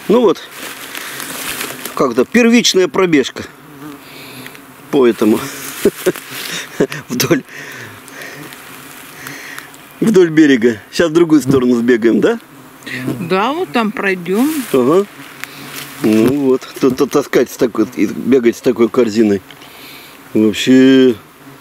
Ну вот, как-то первичная пробежка по этому вдоль берега. Сейчас в другую сторону сбегаем, да? Да, вот там пройдем. Ага. Ну вот, тут таскать с такой, и бегать с такой корзиной. Вообще.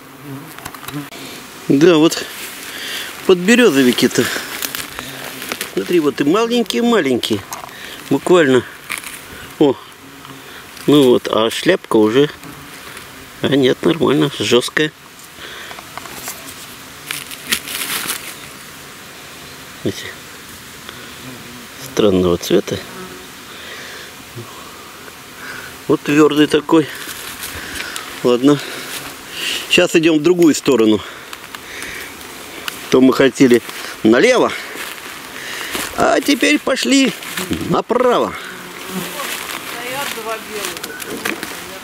Да, вот подберезовики-то. Смотри, вот и маленькие-маленькие. Буквально. О, ну вот, а шляпка уже. А нет, нормально, жесткая. Эти странного цвета. Вот твердый такой. Ладно. Сейчас идем в другую сторону. То мы хотели налево, а теперь пошли направо. Стоят два белых.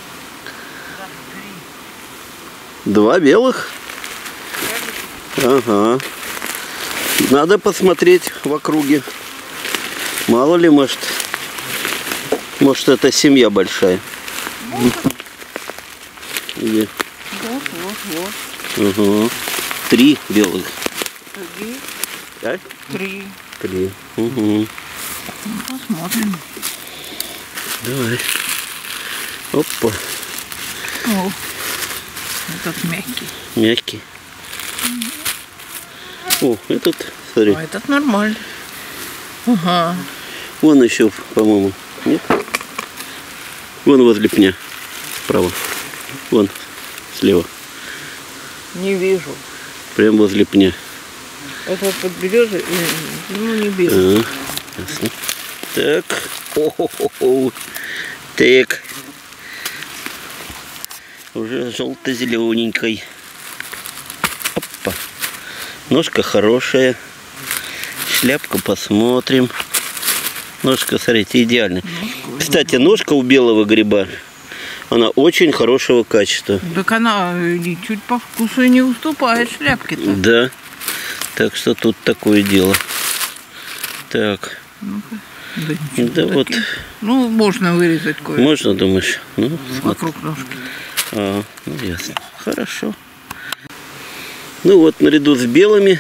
Два белых? Ага. Надо посмотреть в округе. Мало ли, может это семья большая. Где? Вот. Ага. 3 белых. Три. А? 3. 3. Угу. Посмотрим. Давай. Опа. О, этот мягкий. Мягкий. О, этот, смотри. А этот нормальный. Ага. Вон еще, по-моему. Нет? Вон возле пня. Справа. Вон. Слева. Не вижу. Прям возле пня. Это вот под березой, ну не береза. Ясно. Так. О-хо-хо-хо. Так. Уже желто-зелененькой. Опа. Ножка хорошая. Шляпку посмотрим. Ножка, смотрите, идеальная. Кстати, ножка у белого гриба, она очень хорошего качества. Так она чуть по вкусу и не уступает шляпке-то. Да. Так что тут такое дело. Так. Ну-ка. Да вот. Ну, можно вырезать кое-что. Можно, думаешь? Ну, вокруг ножки. А, ну ясно. Хорошо. Ну вот, наряду с белыми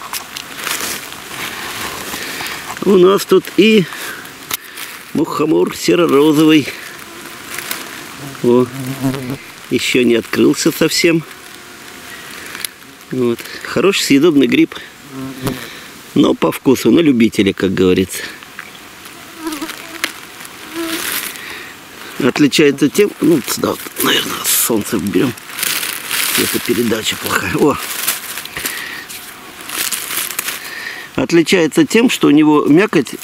у нас тут и мухомор серо-розовый. О, еще не открылся совсем. Вот. Хороший съедобный гриб. Но по вкусу, на любителя, как говорится. Отличается тем, ну, сюда вот, наверное, солнце берем. Это передача плохая. О! Отличается тем, что у него мякоть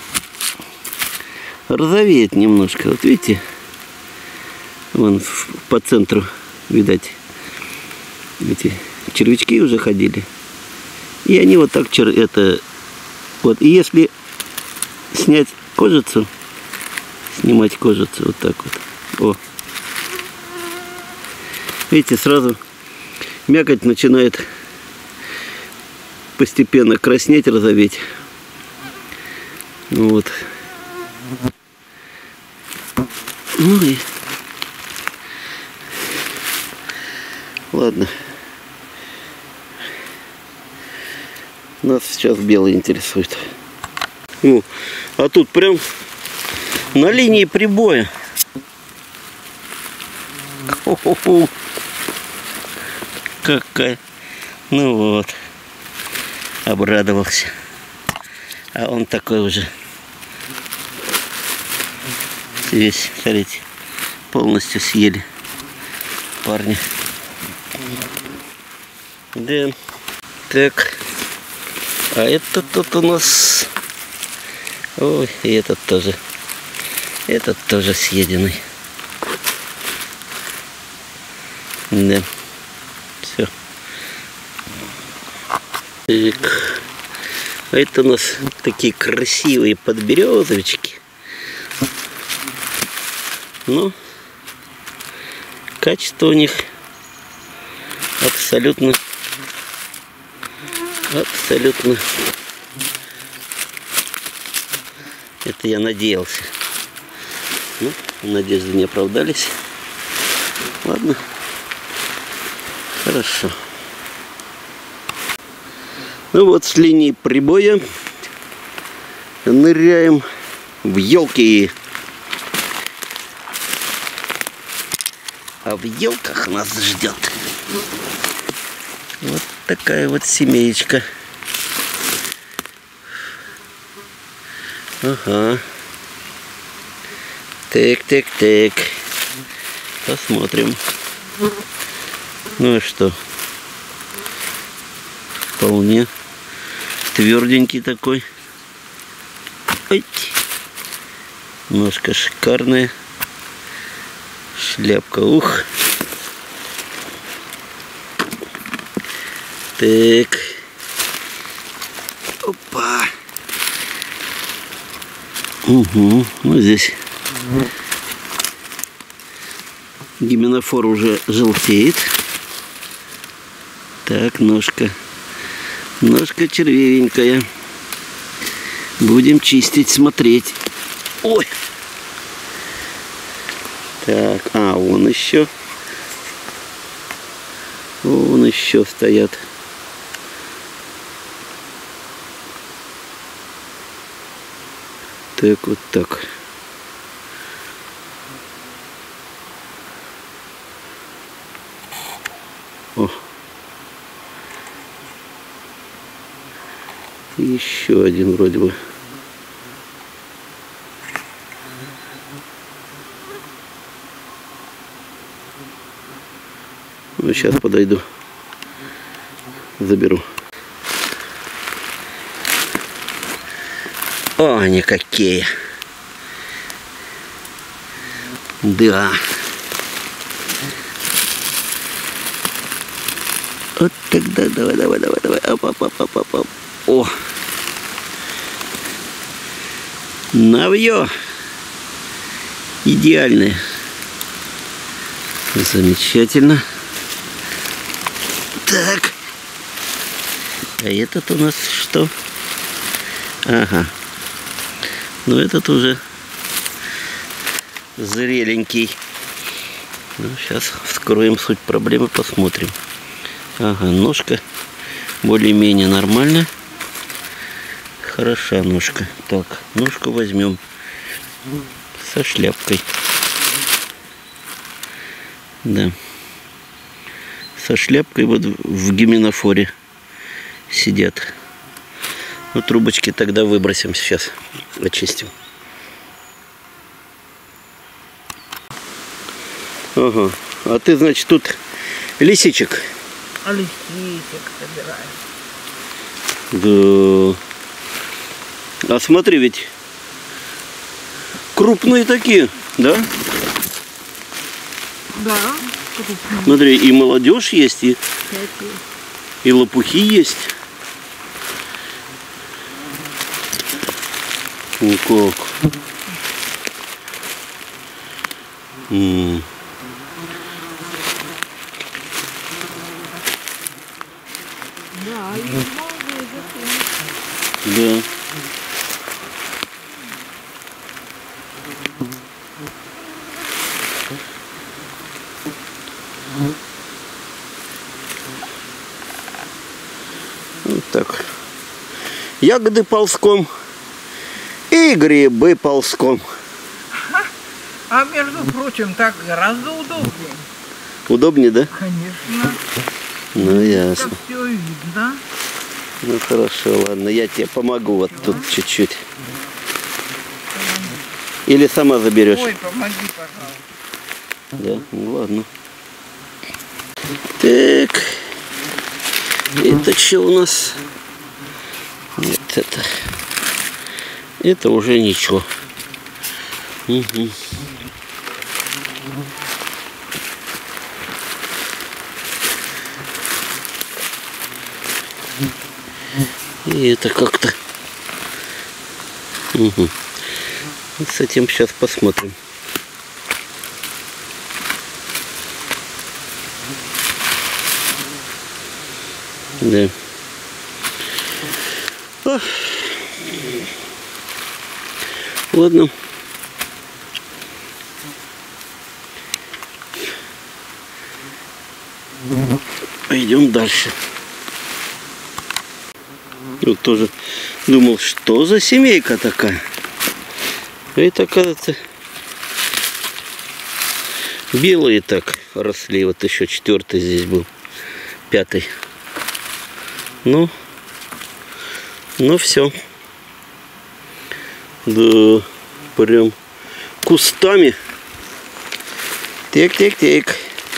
розовеет немножко. Вот видите? Вон по центру, видать, эти червячки уже ходили. И они вот так, вот. И если снять кожицу, снимать кожицу вот так вот. О. Видите, сразу мякоть начинает постепенно краснеть, розоветь. Вот. Ну и ладно. Нас сейчас белый интересует. Ну, а тут прям на линии прибоя. Хо-хо-хо. Какая. Ну вот. Обрадовался. А он такой уже. Весь, смотрите, полностью съели парни. Да. Так. А это тут у нас... Ой, и этот тоже. Этот тоже съеденный. Да. Все. Так. А это у нас такие красивые подберезовички. Ну, качество у них абсолютно Это я надеялся. Ну, надежды не оправдались. Ладно. Хорошо. Ну вот, с линии прибоя ныряем в елки. А в елках нас ждет вот такая вот семеечка. Ага. Так. Посмотрим. Ну и что? Вполне тверденький такой. Ой. Ножка шикарная. Шляпка, ух. Так. Опа. Угу. Ну здесь гименофор уже желтеет. Так, ножка. Ножка червивенькая. Будем чистить, смотреть. Ой. Так, а вон еще. Вон еще стоят. Так, вот так. О. Еще один вроде бы. Ну, сейчас подойду. Заберу. О, они какие. Да. Вот тогда давай. Оп. О. Навье. Идеальное. Замечательно. Так. А этот у нас что? Ага. Ну этот уже зреленький. Ну, сейчас вскроем суть проблемы, посмотрим. Ага, ножка более-менее нормальная. Хороша ножка. Так, ножку возьмем со шляпкой. Да. Со шляпкой вот в гименофоре сидят. Ну, трубочки тогда выбросим сейчас. Очистим. Ага. А ты, значит, тут лисичек? А лисичек собираешь. Да. А смотри, ведь крупные такие, да? Да, крупные. Смотри, и молодежь есть, и лопухи есть. Ну как? Да, и молодые такие. Да. Вот так. Ягоды ползком и грибы ползком. А между прочим, так гораздо удобнее. Удобнее, да? Конечно. Ну ясно. Так все видно. Ну хорошо, ладно, я тебе помогу вот тут чуть-чуть. Или сама заберешь? Ой, помоги, пожалуйста. Да, ну ладно. Так. Это что у нас? Нет, это уже ничего. Угу. И это как-то. Угу. Вот с этим сейчас посмотрим. Да. Ладно. Пойдем дальше. Вот тоже думал, что за семейка такая. Это, оказывается, белые так росли. Вот еще 4-й здесь был, 5-й. Ну все. Да, прям кустами. Тик-тик-тик.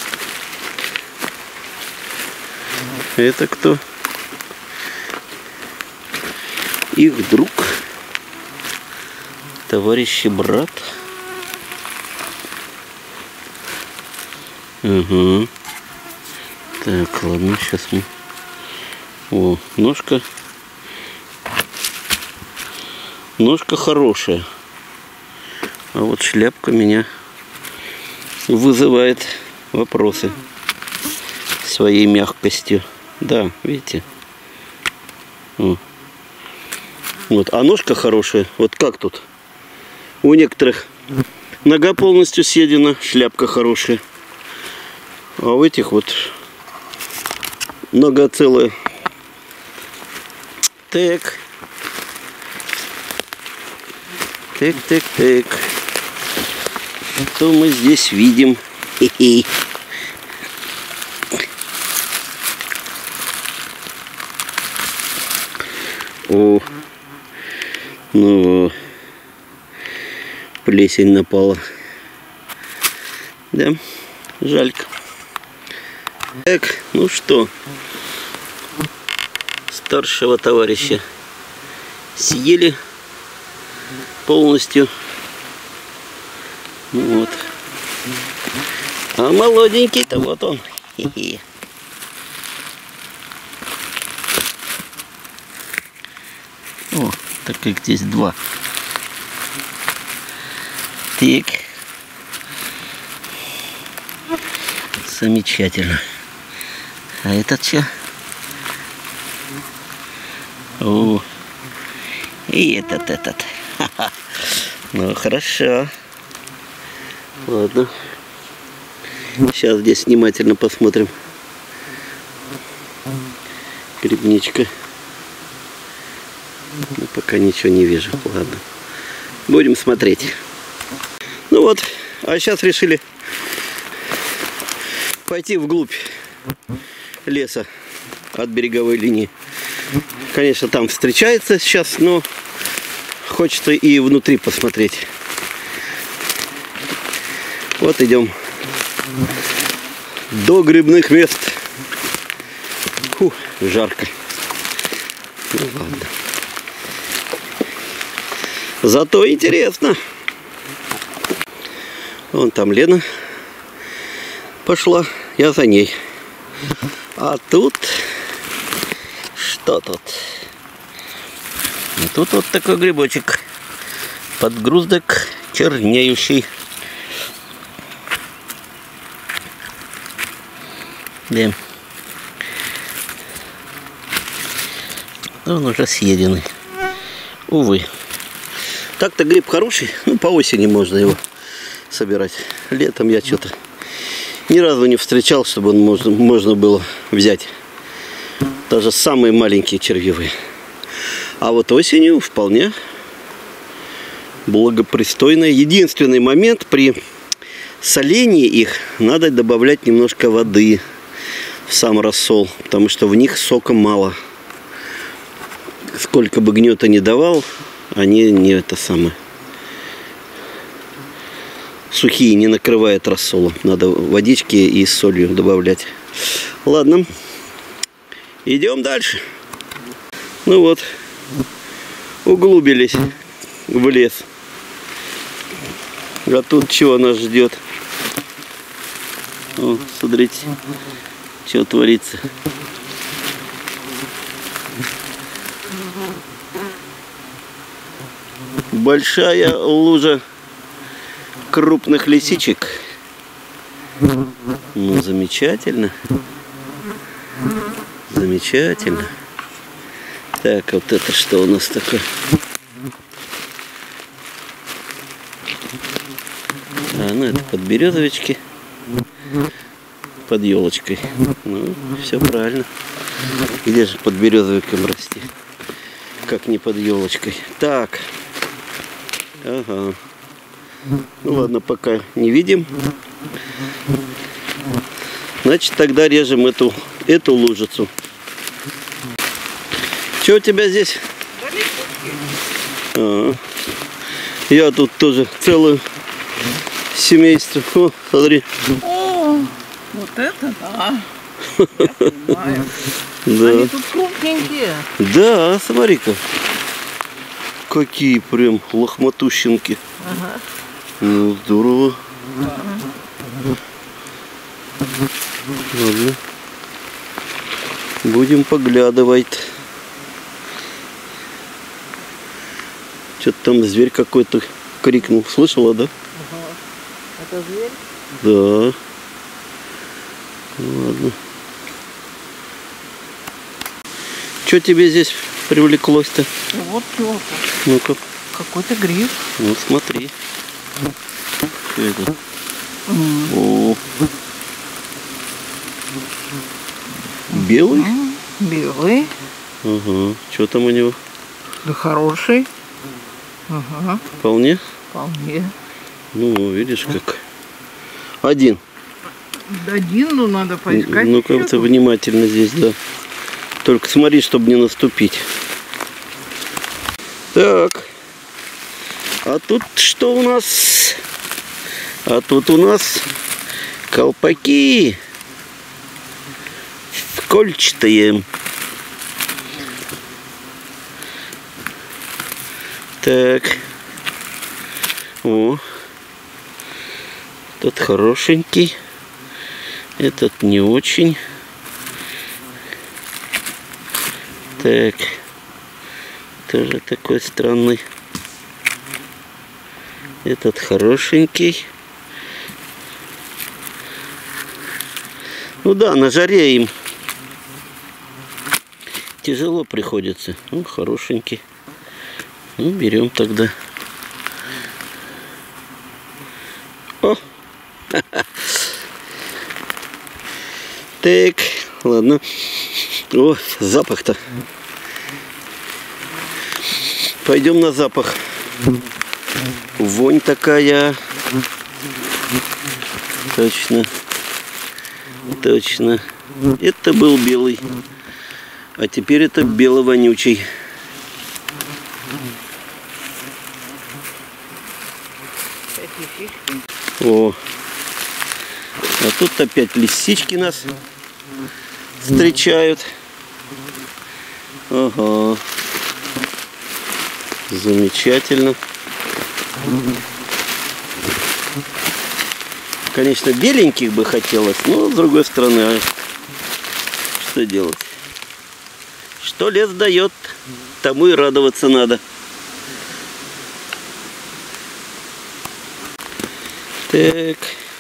Это кто? Их друг, товарищ и брат. Угу. Так, ладно, сейчас мы... О, ножка. Ножка хорошая. А вот шляпка меня вызывает вопросы своей мягкостью. Да, видите? О. Вот, а ножка хорошая. Вот как тут? У некоторых нога полностью съедена, шляпка хорошая. А у этих вот нога целая. Так. Так. Что мы здесь видим? Хе-хе. О, ну, плесень напала. Да, жалько. Так, ну что, старшего товарища съели полностью. Вот. А молоденький-то вот он. Хе-хе. О, так как здесь 2. Так. Замечательно. А этот что? О, и этот. Ха-ха. Ну, хорошо. Ладно. Сейчас здесь внимательно посмотрим. Грибничка. Ну, пока ничего не вижу. Ладно. Будем смотреть. Ну вот. А сейчас решили пойти вглубь леса от береговой линии. Конечно, там встречается сейчас, но хочется и внутри посмотреть. Вот идем до грибных мест. Фу, жарко. Ну ладно. Зато интересно. Вон там Лена пошла, я за ней. А тут... Что тут? И тут вот такой грибочек. Подгруздок чернеющий. Да. Он уже съеденный. Увы. Так-то гриб хороший. Ну, по осени можно его собирать. Летом я что-то ни разу не встречал, чтобы он можно было взять. Даже самые маленькие червивые. А вот осенью вполне благопристойно. Единственный момент, при солении их надо добавлять немножко воды в сам рассол, потому что в них сока мало. Сколько бы гнета ни давал, они не это самое. Сухие не накрывает рассолом. Надо водички и с солью добавлять. Ладно. Идем дальше. Ну вот. Углубились в лес. А тут чего нас ждет? О, смотрите, что творится. Большая лужа крупных лисичек. Ну, замечательно. Замечательно. Так, вот это что у нас такое? А, ну это подберезовички. Под елочкой. Ну, все правильно. Где же под березовиком расти? Как не под елочкой. Так. Ага. Ну ладно, пока не видим. Значит, тогда режем эту лужицу. Что у тебя здесь? Я тут тоже целое семейство. О, смотри. О, вот это да. Я понимаю. Да. Они тут крупненькие. Да, смотри-ка. Какие прям лохматущенки. Ага. Ну, здорово. Ладно. Будем поглядывать. Что-то там зверь какой-то крикнул. Слышала, да? Ага. Это зверь? Да. Ладно. Что тебе здесь привлеклось-то? Вот что. Ну-ка. Какой-то гриб. Ну, смотри. Что это? О. Белый? Белый. Ага. Что там у него? Да хороший. Ага. Вполне? Вполне. Ну, видишь как. Один. Один, ну надо поискать. Ну, как-то внимательно здесь, да. Только смотри, чтобы не наступить. Так. А тут что у нас? А тут у нас колпаки. Кольчатые. Так. О. Этот хорошенький. Этот не очень. Так. Тоже такой странный. Этот хорошенький. Ну да, на жаре им тяжело приходится. Ну, хорошенький. Ну, берем тогда. О! Так, ладно. О, запах-то. Пойдем на запах. Вонь такая. Точно. Точно. Это был белый. А теперь это бело-вонючий. О. А тут опять лисички нас встречают. Ага. Замечательно. Конечно, беленьких бы хотелось, но с другой стороны, а что делать? Что лес дает, тому и радоваться надо. Так.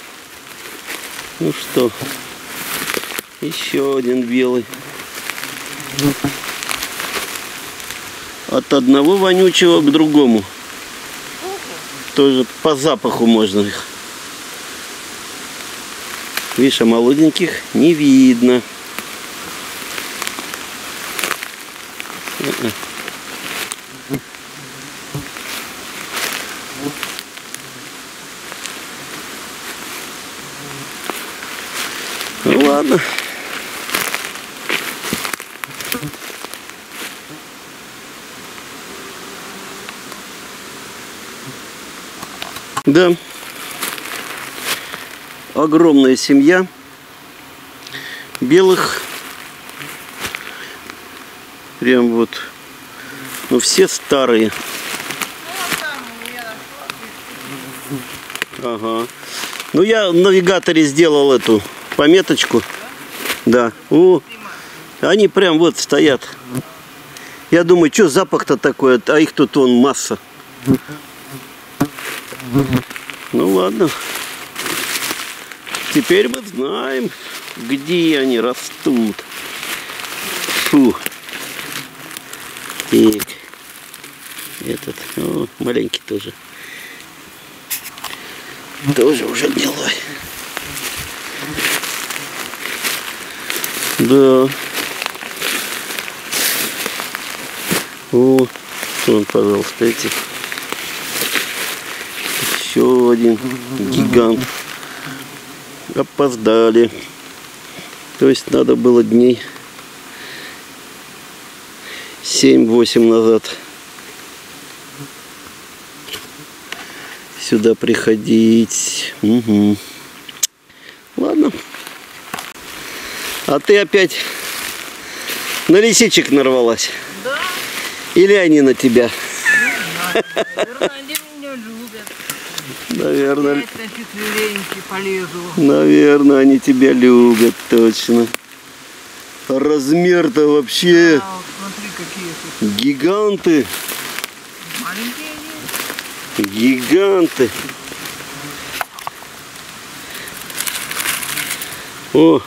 Ну что, еще один белый. От одного вонючего к другому. Тоже по запаху можно их. Видишь, а молоденьких не видно. Ну ладно. Да. Огромная семья белых. Прям вот. Ну все старые. Ага. Ну я в навигаторе сделал эту пометочку. Да. О, они прям вот стоят. Я думаю, что запах-то такой, а их тут вон масса. Ну ладно. Теперь мы знаем, где они растут. Фу. Так. Этот, о, маленький тоже. Тоже уже гнилой. Да. О, вон, пожалуйста, эти. Еще один гигант. Опоздали. То есть надо было дней 7-8 назад сюда приходить. Угу. Ладно. А ты опять на лисичек нарвалась? Да. Или они на тебя? Не знаю. Наверное, они меня любят. Наверное. Я на четвереньки полезу. Наверное, они тебя любят, точно. Размер-то вообще А, вот смотри, какие тут. гиганты. Маленькие они. Гиганты. О,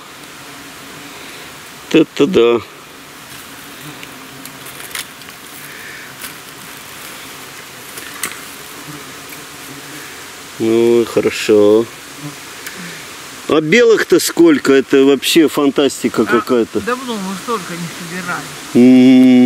это да. Ну, хорошо. А белых-то сколько? Это вообще фантастика какая-то. Давно мы столько не собирали.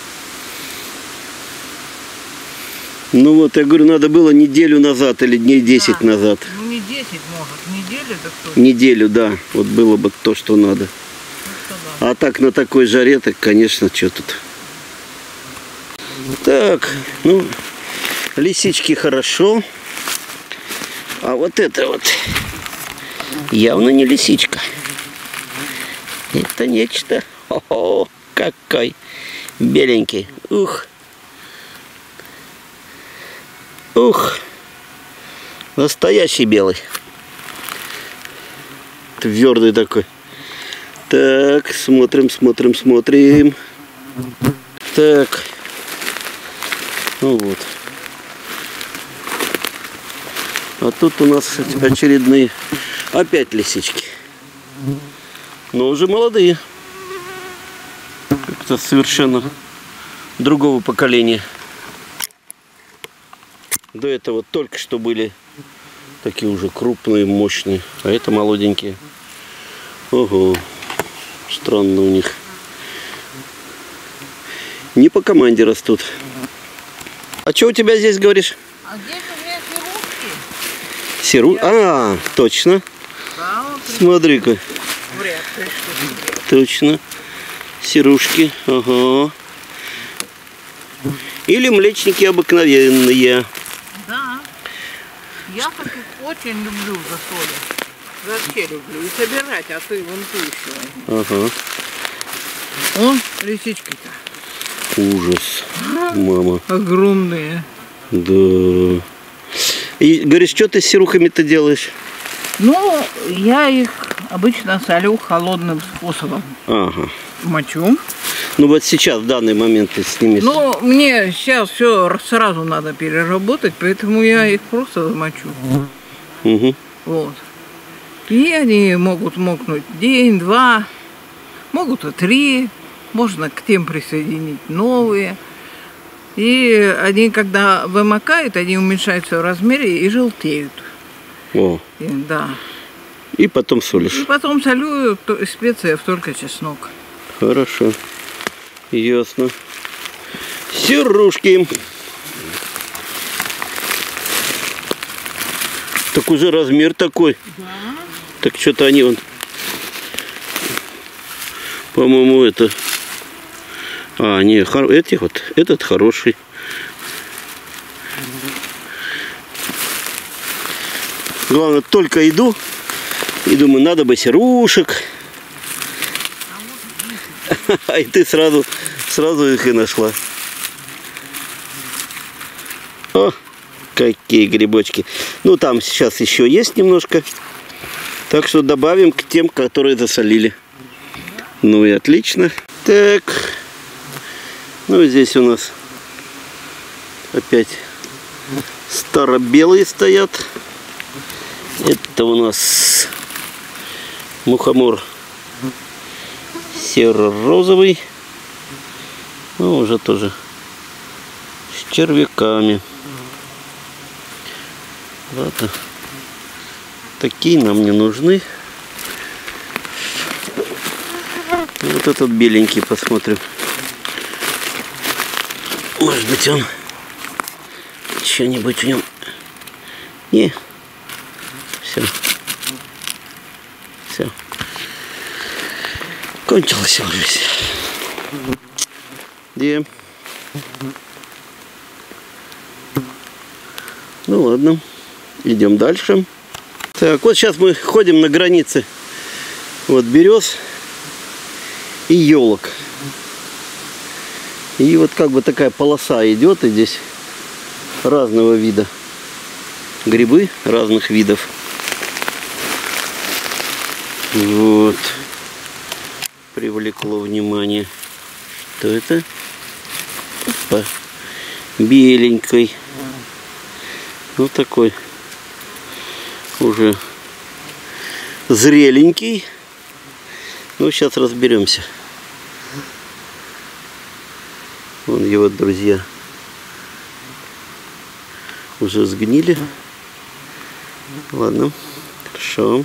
Ну вот, я говорю, надо было неделю назад или дней 10 Да. назад. Ну не 10 может, неделю так точно. Неделю, да. Вот было бы то, что надо. А так на такой жаре, так, конечно, что тут. Так, ну, лисички хорошо. А вот это вот явно не лисичка. Это нечто. О, какой беленький. Ух. Ух. Настоящий белый. Твердый такой. Так, смотрим, смотрим, смотрим. Так. Ну вот. А тут у нас очередные опять лисички. Но уже молодые. Как-то совершенно другого поколения. До этого только что были такие уже крупные, мощные. А это молоденькие. Ого. Странно у них. Не по команде растут. А что у тебя здесь, говоришь? А здесь у меня сирушки. Сиру? А, точно. Да, вот Смотри-ка. вряд ли что-то. Точно. Сирушки. Ага. Или млечники обыкновенные. Да. Я таких очень люблю за солью. Вообще люблю. И собирать, а ты вон ту еще. Ага. О, лисички-то. Ужас. Мама. Огромные. Да. И говоришь, что ты с сирухами-то делаешь? Ну, я их обычно солю холодным способом. Ага. Мочу. Ну вот сейчас, в данный момент ты с ними... Ну, мне сейчас все сразу надо переработать, поэтому я их просто замочу. Угу. Вот. И они могут мокнуть день, два, могут и 3. Можно к тем присоединить новые. И они, когда вымокают, они уменьшаются в размере и желтеют. О. И, да. И потом солишь. И потом солю специев только чеснок. Хорошо. Ясно. Сирушки. Так уже размер такой. Да. Так что-то они вон... По-моему, это... А, не, эти вот. Этот хороший. Главное, только иду. И думаю, надо бы сирушек. И ты сразу их и нашла. О, какие грибочки. Ну, там сейчас еще есть немножко. Так что добавим к тем, которые засолили. Ну и отлично. Так. Ну, здесь у нас опять старобелые стоят. Это у нас мухомор серо-розовый. Ну, уже тоже с червяками. Ладно. Такие нам не нужны. Вот этот беленький посмотрим. Может быть, он что-нибудь в нем. Не. Все. Все. Кончилась жизнь. Где? Ну ладно. Идем дальше. Так, вот сейчас мы ходим на границе. Вот берез и елок. И вот как бы такая полоса идет, и здесь разного вида грибы, разных видов. Вот. Привлекло внимание. Что это? Опа. Беленький. Вот такой. Уже зреленький. Ну, сейчас разберемся. Вон его друзья уже сгнили. Ладно, хорошо.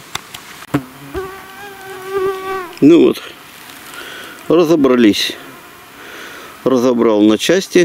Ну вот, разобрались. Разобрал на части.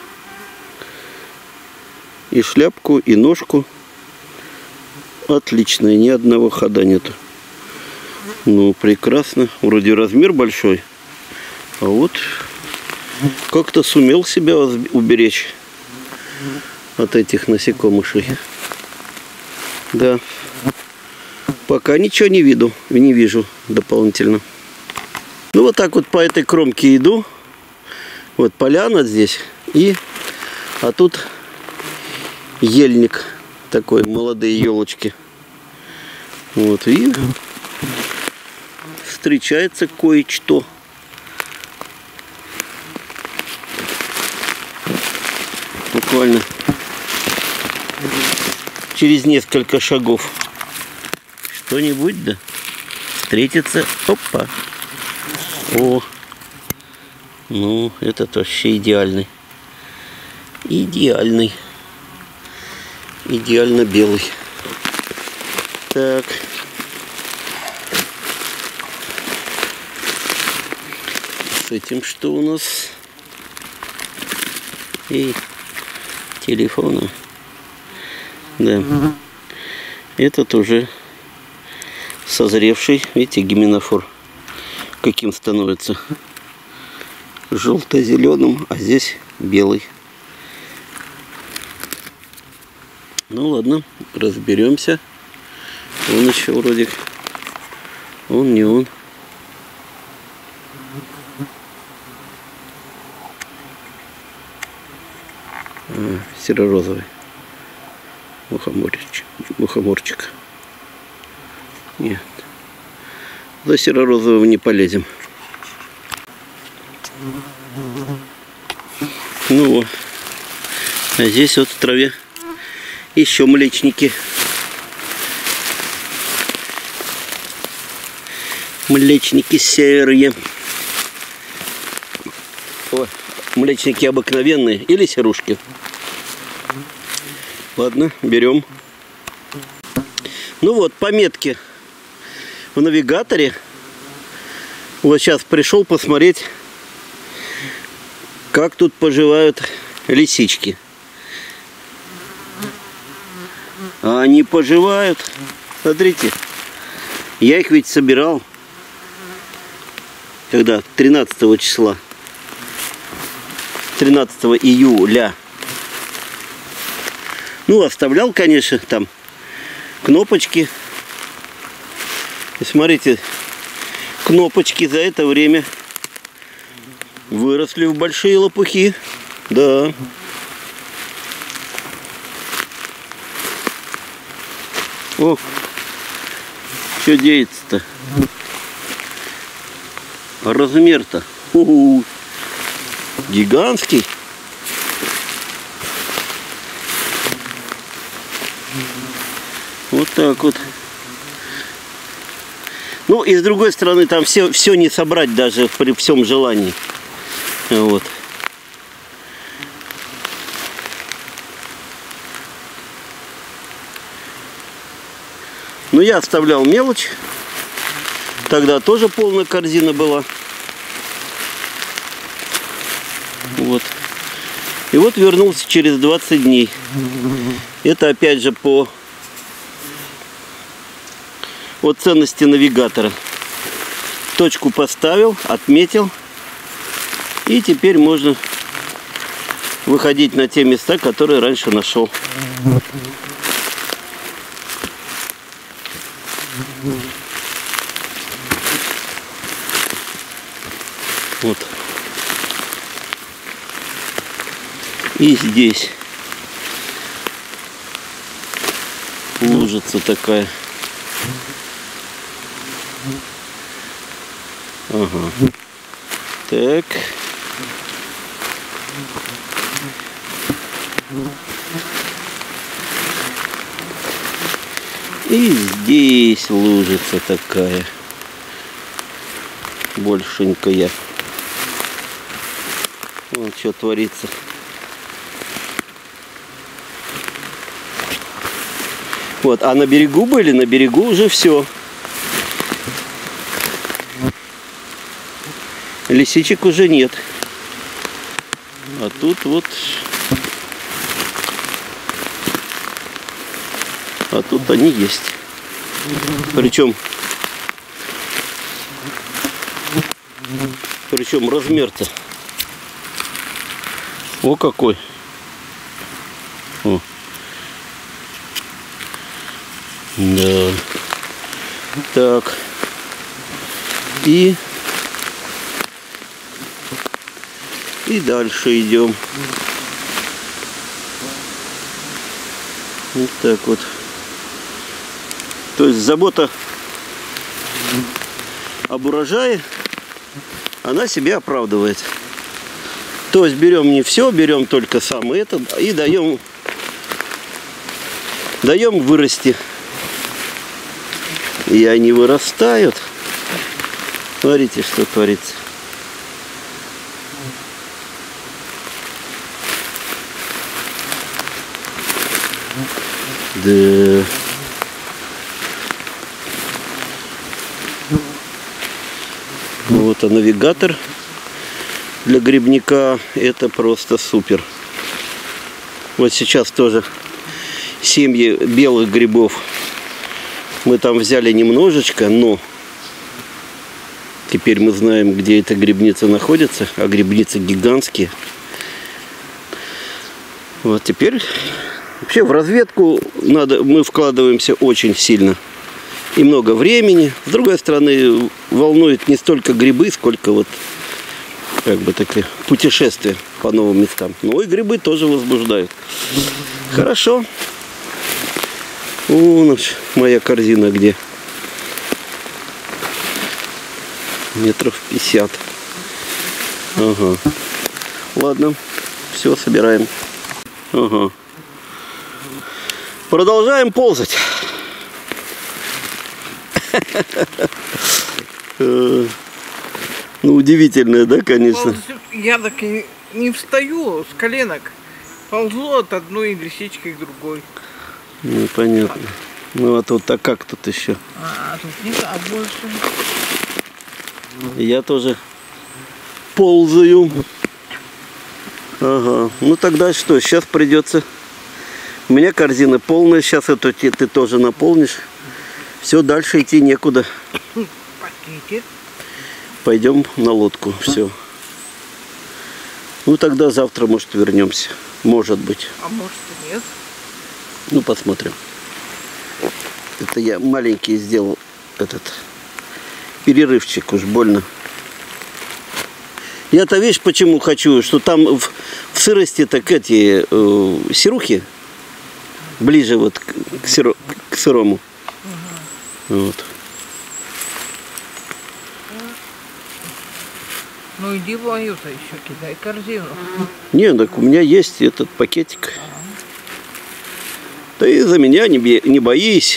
И шляпку, и ножку. Отлично, ни одного хода нету. Ну, прекрасно. Вроде размер большой. А вот как-то сумел себя уберечь от этих насекомышей. Да. Пока ничего не вижу дополнительно. Ну, вот так вот по этой кромке иду. Вот поляна здесь. А тут ельник такой, молодые елочки. Вот, и встречается кое-что. Буквально через несколько шагов что-нибудь, да, встретится. Опа. О, ну, этот вообще идеальный. Идеальный. Идеально белый. Так. С этим что у нас? И телефона. Да. Этот уже созревший. Видите, гименофор каким становится? Желто-зеленым, а здесь белый. Ну ладно, разберемся. Он еще вроде. Он не он. Серо-розовый. Мухоморчик. Нет. За серо-розового не полезем. Ну, а здесь вот в траве еще млечники. Млечники серые. О, млечники обыкновенные или серушки. Ладно, берем. Ну вот, пометки в навигаторе. Вот сейчас пришел посмотреть, как тут поживают лисички. А они поживают. Смотрите, я их ведь собирал. Когда? 13 числа. 13 июля. Ну, оставлял, конечно, там кнопочки. И смотрите, кнопочки за это время выросли в большие лопухи. Да. О, что деется-то? А размер-то гигантский. Вот так вот. Ну и с другой стороны, там все не собрать даже при всем желании. Вот. Но я оставлял мелочь. Тогда тоже полная корзина была. Вот. И вот вернулся через 20 дней. Это опять же по ценности навигатора. Точку поставил, отметил. И теперь можно выходить на те места, которые раньше нашел. Вот. И здесь лужица такая. Ага. Так. И здесь лужица такая. Большенькая. Вот что творится. Вот, а на берегу были, на берегу уже все. Лисичек уже нет. А тут вот... А тут они есть. Причем размер-то. О, какой. О. Да. Так. И дальше идем. Вот так вот. То есть забота об урожае, она себя оправдывает. То есть берем не все, берем только самое это и даем вырасти. И они вырастают. Смотрите, что творится. Да. Вот, а навигатор для грибника это просто супер. Вот сейчас тоже семьи белых грибов. Мы там взяли немножечко, но теперь мы знаем, где эта грибница находится, а грибницы гигантские. Вот теперь вообще в разведку мы вкладываемся очень сильно и много времени. С другой стороны, волнует не столько грибы, сколько вот как бы такие путешествия по новым местам. Но и грибы тоже возбуждают. Хорошо. Вон моя корзина где? Метров 50. Ага. Ладно. Все, собираем. Ага. Продолжаем ползать. Ну, удивительное, да, конечно. Я так и не встаю с коленок. Ползу от одной лисички к другой. Ну, понятно. Ну, а тут, а как тут еще? А тут нет, а больше. Я тоже ползаю. Ага. Ну, тогда что? Сейчас придется... У меня корзина полная. Сейчас эту ты тоже наполнишь. Все, дальше идти некуда. Пойдем на лодку. Все. Ну, тогда завтра, может, вернемся. Может быть. А может и нет. Ну, посмотрим. Это я маленький сделал этот перерывчик, уж больно. Я-то, видишь, почему хочу, что там в сырости так эти сирухи ближе вот к сырому. Вот. Ну иди в мою-то еще кидай корзину. Не, так у меня есть этот пакетик. Ты за меня не боись.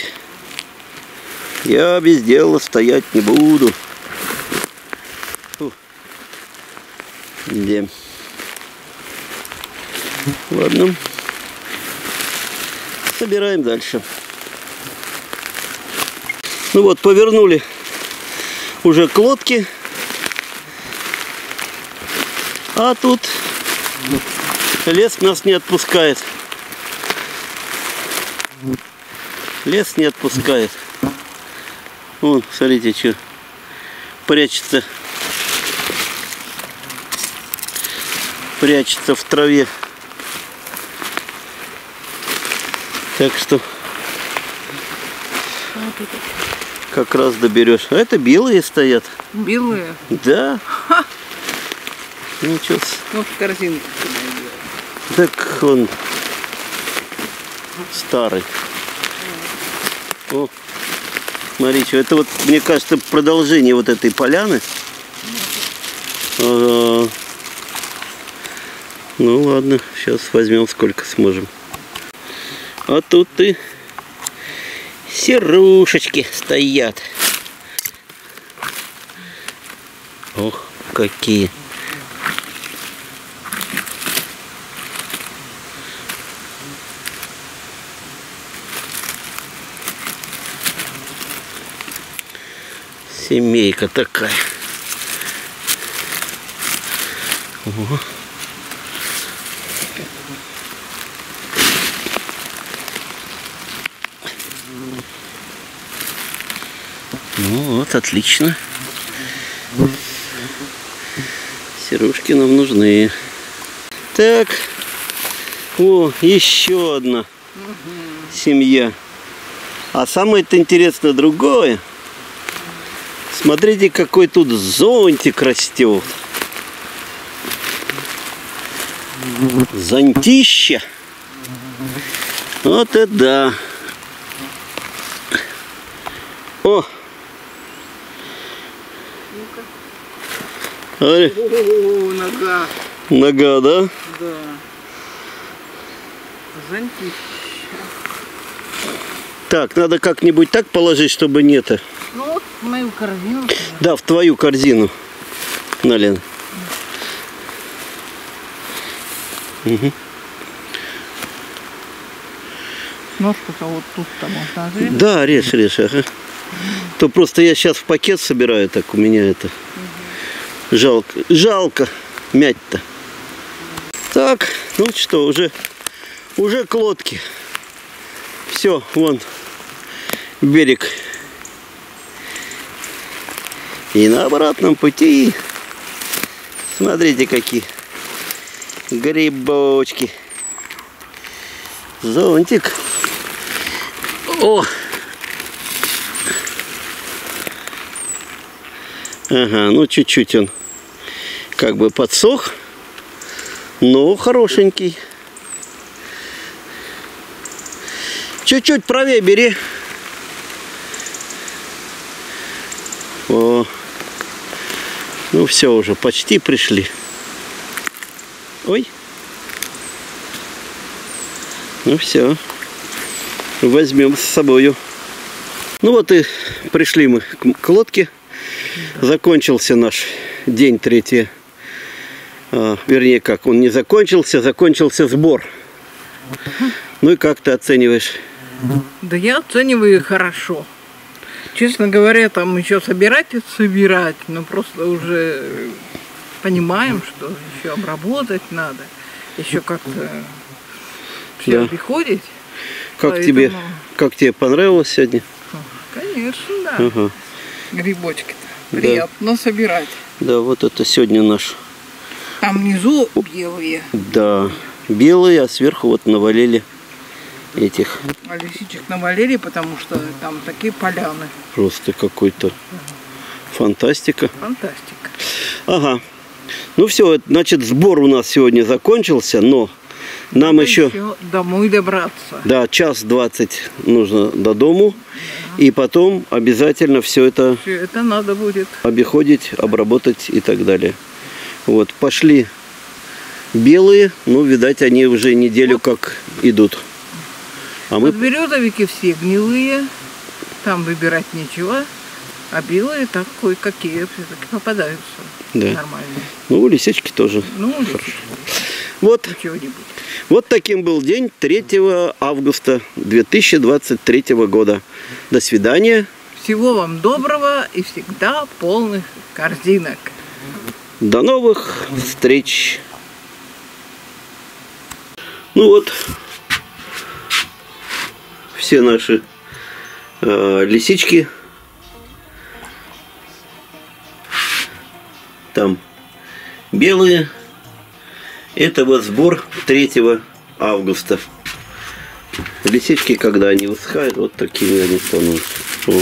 Я без дела стоять не буду. Где? Ладно. Собираем дальше. Ну вот, повернули уже к лодке. А тут лес нас не отпускает. Лес не отпускает. Вон, смотрите, что прячется. Прячется в траве. Так что как раз доберешь. А это белые стоят. Белые? Да. Ха! Ну что? Вот корзинка. Так он старый. О, смотрите, это вот, мне кажется, продолжение вот этой поляны. Ну ладно, сейчас возьмем сколько сможем. А тут и серушечки стоят. Ох, какие. Семейка такая. О. Ну вот, отлично. Серушки нам нужны. Так, о, еще одна семья. А самое-то интересное другое. Смотрите, какой тут зонтик растет. Зонтища. Вот это да. О! Смотри. О, нога. Нога, да? Да. Зонтища. Так, надо как-нибудь так положить, чтобы не это. Ну вот в мою корзину. Да, в твою корзину. На, Лена. Угу. Ножку-то вот тут-то можно отрезать. Да, режь, ага. То просто я сейчас в пакет собираю, так у меня это. Жалко мять-то. Так, ну что, уже к лодке. Все, вон берег. И на обратном пути, смотрите, какие грибочки. Зонтик. О! Ага, ну чуть-чуть он как бы подсох, но хорошенький. Чуть-чуть правее бери. О, ну все, уже почти пришли. Ой. Ну все, возьмем с собою. Ну вот и пришли мы к лодке. Закончился наш день 3. Вернее, как, он не закончился, закончился сбор. Ну и как ты оцениваешь? Да я оцениваю хорошо. Честно говоря, там еще собирать, но просто уже понимаем, что еще обработать надо. Еще как-то все Да. приходит. Как Поэтому... тебе понравилось сегодня? Конечно, да. Ага. Грибочки-то приятно собирать. Да, вот это сегодня наш. Там внизу белые. Да, белые, а сверху вот навалили этих. А лисичек навалили, потому что там такие поляны. Просто какой-то фантастика. Фантастика. Ага. Ну все, значит, сбор у нас сегодня закончился, но нам еще домой добраться. Да, 1:20 нужно до дому. И потом обязательно все это надо будет обиходить, обработать и так далее. Вот, пошли белые, ну, видать, они уже неделю как идут. А мы... Березовики все гнилые, там выбирать нечего, а белые так кое-какие все-таки попадаются. Да. Нормально. Ну, лисички тоже. Ну, хорошо. Вот. Вот таким был день 3 августа 2023 года. До свидания. Всего вам доброго и всегда полных корзинок. До новых встреч! Ну вот, все наши лисички там белые. Это вот сбор 3 августа. Лисички, когда они высыхают, вот такими они становятся. Вот.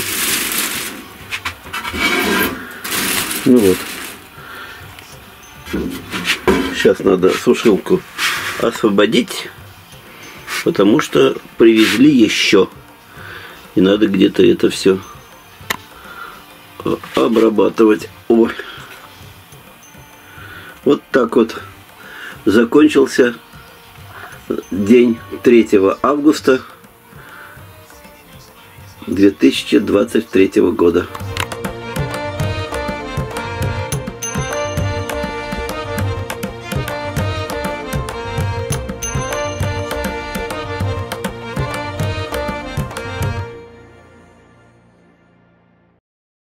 Ну вот. Сейчас надо сушилку освободить, потому что привезли еще. И надо где-то это все обрабатывать. Ой. Вот так вот закончился день 3 августа 2023 года.